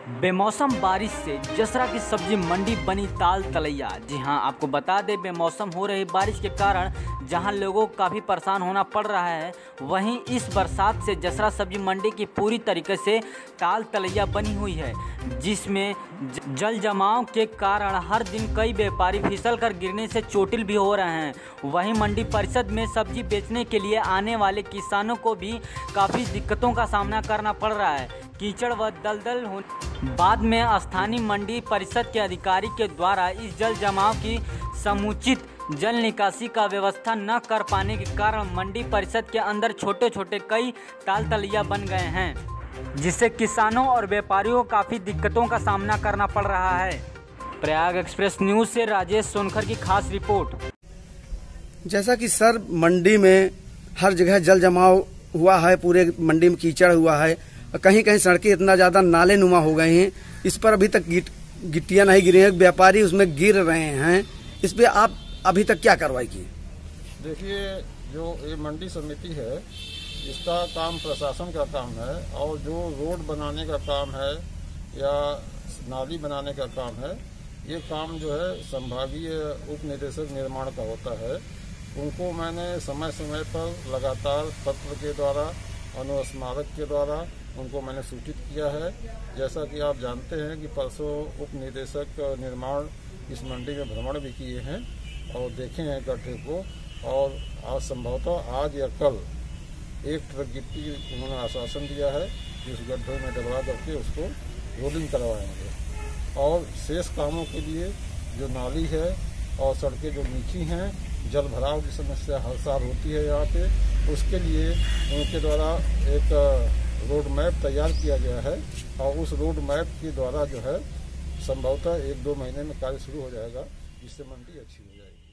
बेमौसम बारिश से जसरा की सब्जी मंडी बनी ताल तलैया। जी हां, आपको बता दें बेमौसम हो रही बारिश के कारण जहां लोगों को काफ़ी परेशान होना पड़ रहा है, वहीं इस बरसात से जसरा सब्जी मंडी की पूरी तरीके से ताल तलैया बनी हुई है, जिसमें जल जमाव के कारण हर दिन कई व्यापारी फिसल कर गिरने से चोटिल भी हो रहे हैं। वहीं मंडी परिषद में सब्जी बेचने के लिए आने वाले किसानों को भी काफ़ी दिक्कतों का सामना करना पड़ रहा है। कीचड़ व दलदल बाद में स्थानीय मंडी परिषद के अधिकारी के द्वारा इस जल जमाव की समुचित जल निकासी का व्यवस्था न कर पाने के कारण मंडी परिषद के अंदर छोटे छोटे कई ताल तलैया बन गए हैं, जिससे किसानों और व्यापारियों को काफ़ी दिक्कतों का सामना करना पड़ रहा है। प्रयाग एक्सप्रेस न्यूज़ से राजेश सोनकर की खास रिपोर्ट। जैसा कि सर मंडी में हर जगह जल जमाव हुआ है, पूरे मंडी में कीचड़ हुआ है, कहीं कहीं सड़कें इतना ज्यादा नाले नुमा हो गए हैं, इस पर अभी तक गिट्टियां नहीं गिरी हैं, व्यापारी उसमें गिर रहे हैं। इस पे आप अभी तक क्या कार्रवाई की? देखिए, जो ये मंडी समिति है इसका काम प्रशासन का काम है, और जो रोड बनाने का काम है या नाली बनाने का काम है, ये काम जो है संभागीय उप निदेशक निर्माण का होता है। उनको मैंने समय समय पर लगातार पत्र के द्वारा, अनुस्मारक के द्वारा उनको मैंने सूचित किया है। जैसा कि आप जानते हैं कि परसों उप निदेशक निर्माण इस मंडी में भ्रमण भी किए हैं और देखे हैं गड्ढे को, और आज संभवतः आज या कल एक ट्रक गिट्टी उन्होंने आश्वासन दिया है कि उस गड्ढे में डबरा करके उसको रोलिंग करवाएंगे। और शेष कामों के लिए जो नाली है और सड़कें जो नीची हैं, जल भराव की समस्या हर साल होती है यहाँ पे, उसके लिए उनके द्वारा एक रोड मैप तैयार किया गया है, और उस रोड मैप के द्वारा जो है संभवतः 1-2 महीने में कार्य शुरू हो जाएगा, जिससे मंडी अच्छी हो जाएगी।